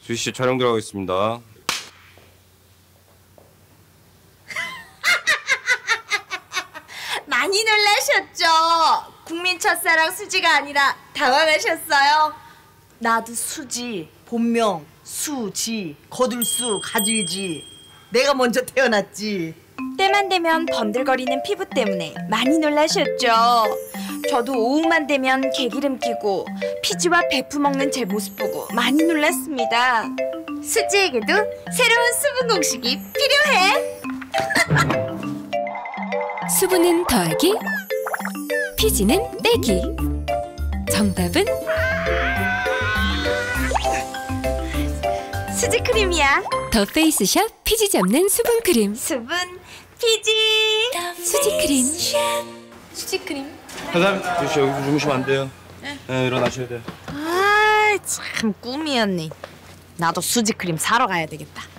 주희씨 촬영 들어가고 있습니다. 많이 놀라셨죠? 국민 첫사랑 수지가 아니라 당황하셨어요? 나도 수지, 본명 수지, 거들수, 가질지. 내가 먼저 태어났지. 때만 되면 번들거리는 피부 때문에 많이 놀라셨죠? 저도 오후만 되면 개기름 끼고 피지와 베프 먹는 제 모습 보고 많이 놀랐습니다. 수지에게도 새로운 수분 공식이 필요해. 수분은 더하기, 피지는 빼기. 정답은 수지 크림이야. 더 페이스샵 피지 잡는 수분 크림. 수분, 피지. 수지 크림. 수지 크림. 사장님, 주희씨 여기서 주무시면 안 돼요. 네, 일어나셔야 돼요. 아, 참 꿈이었네. 나도 수지 크림 사러 가야 되겠다.